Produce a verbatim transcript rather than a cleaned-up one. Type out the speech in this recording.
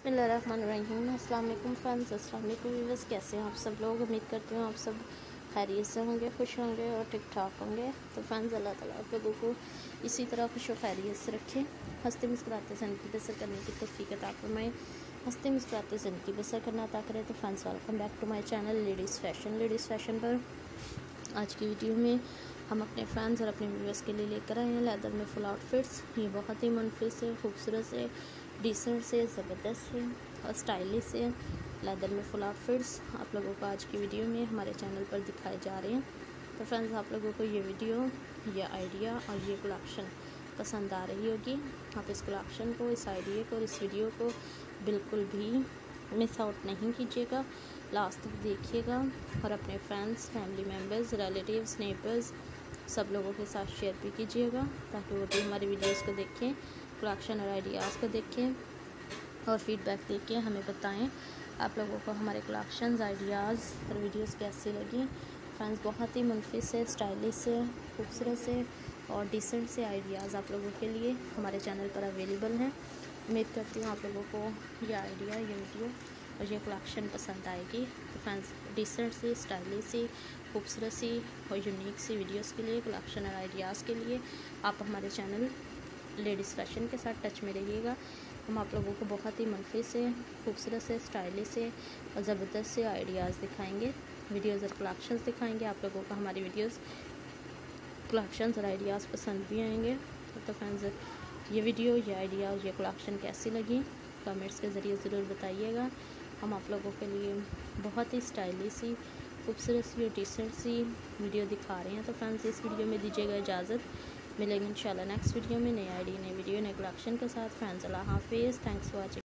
बिस्मिल्लाहिर्रहमानिर्रहीम। अस्सलाम वालेकुम फ्रेंड्स, अस्सलाम वालेकुम व्यूअर्स। कैसे हैं आप सब लोग? उम्मीद करती हूँ आप सब खैरियत से होंगे, खुश होंगे और ठीक ठाक होंगे। तो फ्रेंड्स, अल्लाह ताला आप लोगों को इसी तरह खुश और खैरियत से रखें, हंसते मुस्कुराते ज़िंदगी बसर करने की तौफीक अता फरमाएं, हंसते मुस्कुराते ज़िंदगी बसर करना अता करें। तो friends, welcome back to my channel ladies fashion. Ladies fashion पर आज की वीडियो में हम अपने फ्रेंड्स और अपने व्यूअर्स के लिए लेकर आए हैं लेदर में फुल आउटफिट्स। ये बहुत ही मुनफिस से, खूबसूरत से, डिसेंट से, ज़बरदस्त से और स्टाइलिश से लेदर में फुल आउटफिट्स आप लोगों को आज की वीडियो में हमारे चैनल पर दिखाए जा रहे हैं। तो फ्रेंड्स, आप लोगों को ये वीडियो, ये आइडिया और ये कलेक्शन पसंद आ रही होगी। आप इस कलेक्शन को, इस आइडिया को और इस वीडियो को बिल्कुल भी मिस आउट नहीं कीजिएगा, लास्ट तक देखिएगा और अपने friends, family members, relatives, neighbours सब लोगों के साथ शेयर भी कीजिएगा ताकि वो भी हमारी वीडियोस को देखें, कलेक्शन और आइडियाज़ को देखें और फीडबैक देके हमें बताएं आप लोगों को हमारे कलेक्शंस, आइडियाज़ और वीडियोस कैसी लगी। फ्रेंड्स, बहुत ही मुनफिस से, स्टाइलिश से, खूबसूरत से और डिसेंट से आइडियाज़ आप लोगों के लिए हमारे चैनल पर अवेलेबल हैं। उम्मीद करती हूँ आप लोगों को ये आइडिया, ये वीडियो और ये कलेक्शन पसंद आएगी। तो फ्रेंड्स, डिसेंट सी, स्टाइलिश सी, खूबसूरत सी और यूनिक सी वीडियोस के लिए, कलेक्शन और आइडियाज़ के लिए आप हमारे चैनल लेडीज़ फैशन के साथ टच में रहिएगा। हम आप लोगों को बहुत ही मुनफिस से, खूबसूरत से, स्टाइलिश से और ज़बरदस्त से आइडियाज़ दिखाएंगे, वीडियोज़ और कलेक्शंस दिखाएंगे। आप लोगों को हमारी वीडियोज़, कलेक्शंस और आइडियाज़ पसंद भी आएंगे। तो फ्रेंड्स, ये वीडियो, ये आइडिया, ये कलेक्शन कैसी लगी कमेंट्स के ज़रिए ज़रूर बताइएगा। हम आप लोगों के लिए बहुत ही स्टाइलिश सी, खूबसूरत सी और डिसेंट सी वीडियो दिखा रहे हैं। तो फ्रेंड्स, इस वीडियो में दीजिएगा इजाज़त। मिलेंगे इंशाल्लाह नेक्स्ट वीडियो में नई आइडिया, नई वीडियो, नए कलेक्शन के साथ। फ्रेंड्स, अल्लाह हाफिज़। Thanks for watching.